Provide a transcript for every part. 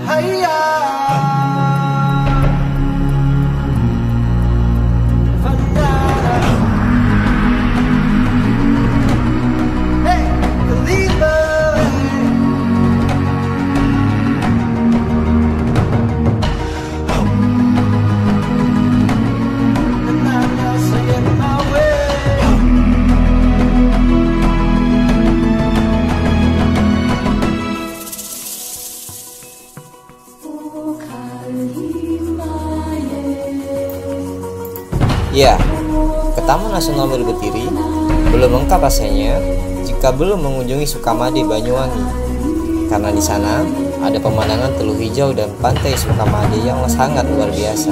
Ya, ke Taman Nasional Meru Betiri belum lengkap rasanya jika belum mengunjungi Sukamade Banyuwangi. Karena di sana ada pemandangan Teluk Hijau dan Pantai Sukamade yang sangat luar biasa.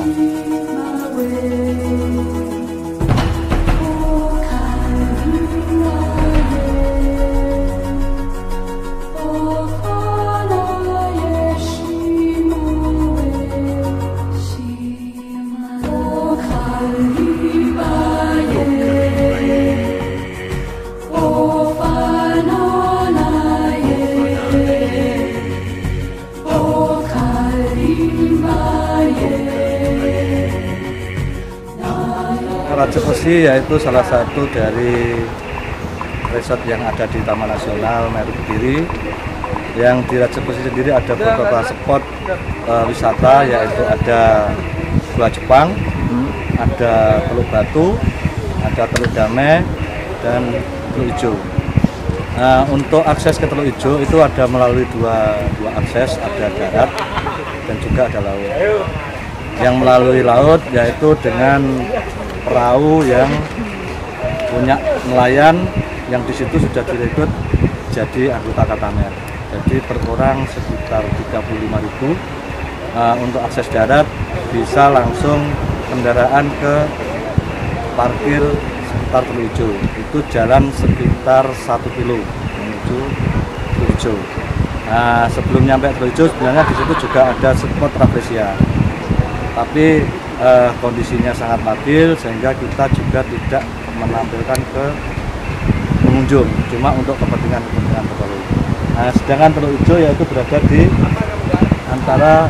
Raja Besi yaitu salah satu dari resort yang ada di Taman Nasional Meru Betiri. Yang di Raja Besi sendiri ada beberapa spot wisata, yaitu ada Gua Jepang, ada Teluk Batu, ada Teluk Damai, dan Teluk Ijo. Nah, untuk akses ke Teluk Ijo itu ada melalui dua akses, ada darat dan juga ada laut. Yang melalui laut yaitu dengan perahu yang punya nelayan yang di situ sudah direkrut jadi anggota Katamer. Jadi per orang sekitar 35.000. Untuk akses darat bisa langsung kendaraan ke parkir sekitar Teluk Ijo. Itu jalan sekitar 1 kilo menuju Teluk Ijo. Nah, sebelum nyampe Teluk Ijo sebenarnya di situ juga ada spot Rafflesia. Tapi kondisinya sangat labil sehingga kita juga tidak menampilkan ke pengunjung, cuma untuk kepentingan tertentu. Nah, sedangkan Teluk Ijo yaitu berada di antara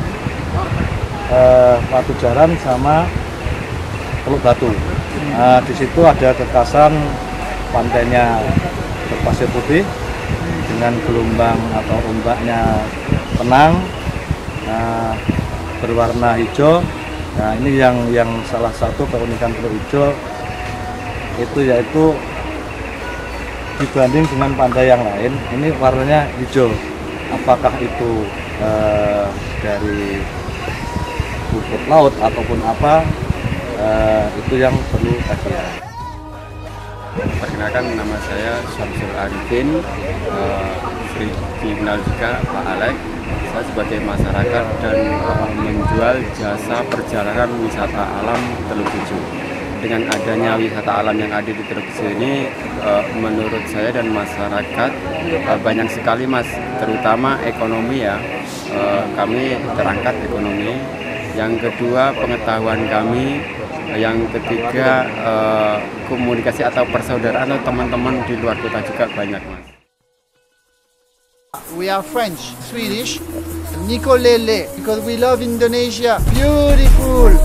Batu Jaran sama Teluk Batu. Nah, di situ ada kekasan pantainya berpasir putih dengan gelombang atau ombaknya tenang, berwarna hijau. Nah, ini yang salah satu keunikan Teluk Ijo itu yaitu dibanding dengan pantai yang lain, ini warnanya hijau. Apakah itu dari rumput laut ataupun apa, itu yang perlu kajian. Perkenalkan, nama saya Syamsul Arifin, dikenal juga Pak Alek. Saya sebagai masyarakat dan menjual jasa perjalanan wisata alam Teluk Ijo. Dengan adanya wisata alam yang ada di Teluk Ijo ini, menurut saya dan masyarakat banyak sekali Mas, terutama ekonomi ya. Kami terangkat ekonomi. Yang kedua pengetahuan kami. Yang ketiga komunikasi atau persaudaraan atau teman-teman di luar kota juga banyak Mas. We are French, Swedish, Nicolele, because we love Indonesia. Beautiful.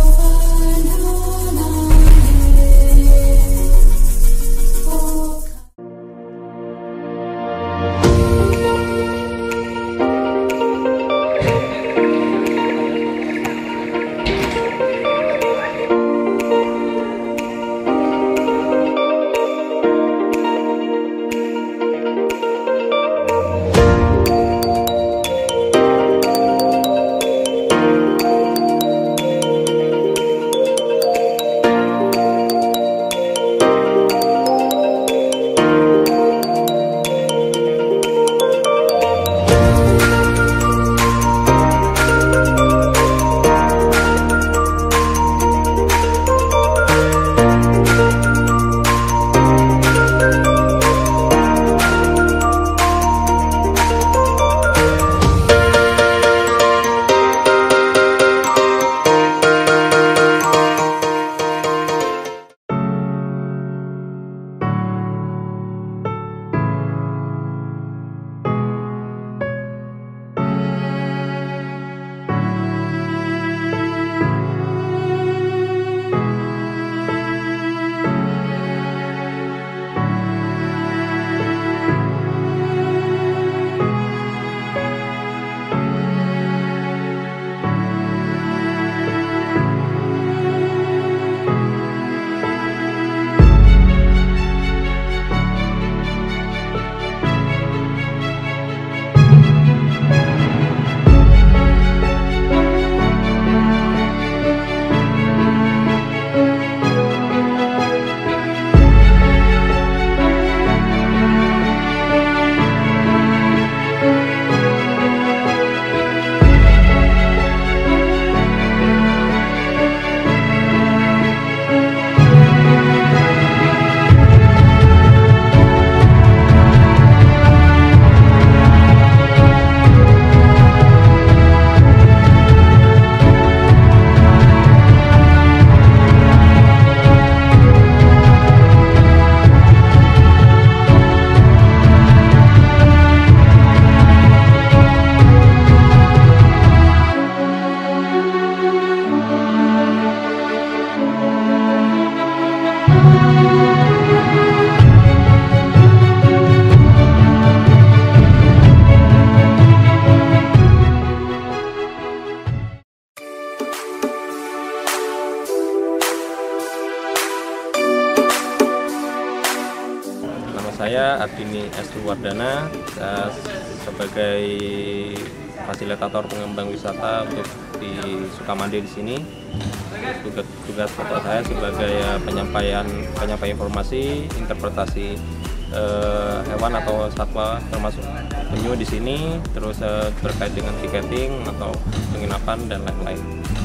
Saya Ardini Estuwardana, saya sebagai fasilitator pengembang wisata untuk di Sukamade di sini. Tugas pokok saya sebagai penyampaian informasi, interpretasi hewan atau satwa termasuk penyu di sini, terus terkait dengan tiketing atau penginapan dan lain-lain.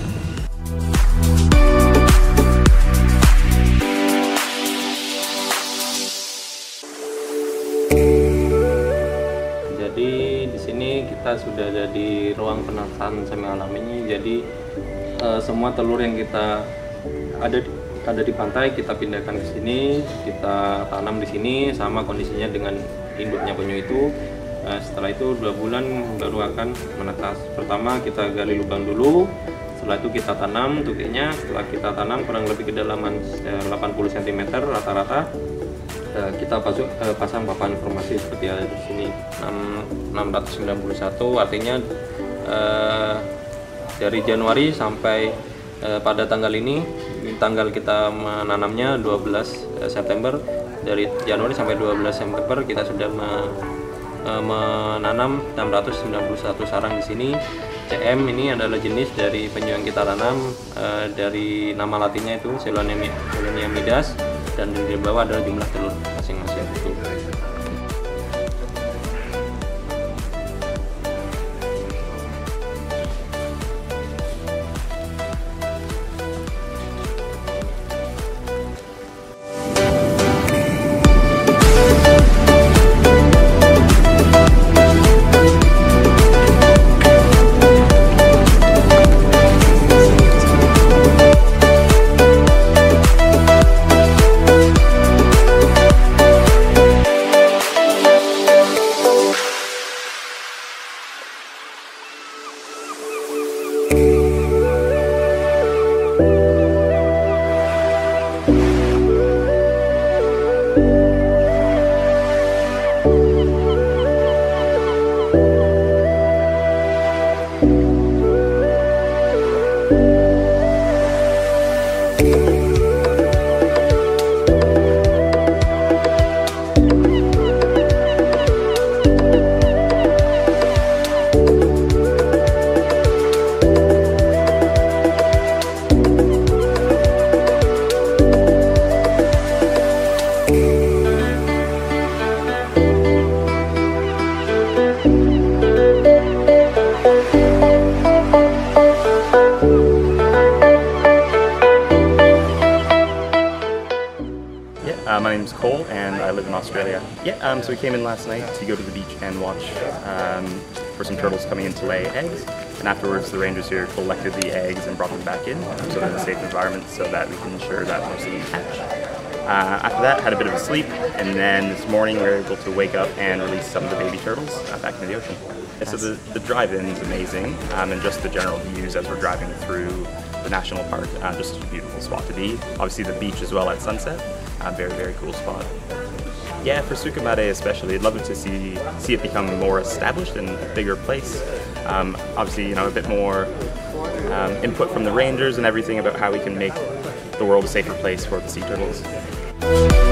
Jadi di sini kita sudah ada di ruang penataan semi alam ini. Jadi semua telur yang kita ada di pantai kita pindahkan ke sini, kita tanam di sini sama kondisinya dengan induknya penyu itu. Setelah itu 2 bulan baru akan menetas. Pertama kita gali lubang dulu, setelah itu kita tanam tukiknya. Setelah kita tanam kurang lebih kedalaman 80 cm rata-rata, kita pasang papan informasi seperti ada di sini 691, artinya dari Januari sampai pada tanggal ini, tanggal kita menanamnya 12 September, dari Januari sampai 12 September kita sudah menanam 691 sarang di sini. CM ini adalah jenis dari penyu yang kita tanam, dari nama latinnya itu Chelonia midas, dan di bawah adalah jumlah telur masing-masing itu. My name is Cole and I live in Australia. So we came in last night to go to the beach and watch for some turtles coming in to lay eggs. And afterwards the rangers here collected the eggs and brought them back in, so they're in a safe environment so that we can ensure that most of them hatch. After that, had a bit of a sleep, and then this morning we were able to wake up and release some of the baby turtles back into the ocean. So the drive-in is amazing, and just the general views as we're driving through the national park, just a beautiful spot to be. Obviously the beach as well at sunset, very, very cool spot. Yeah, for Sukamade especially, I'd love to see it become more established and a bigger place. Obviously, a bit more input from the rangers and everything about how we can make the world a safer place for the sea turtles.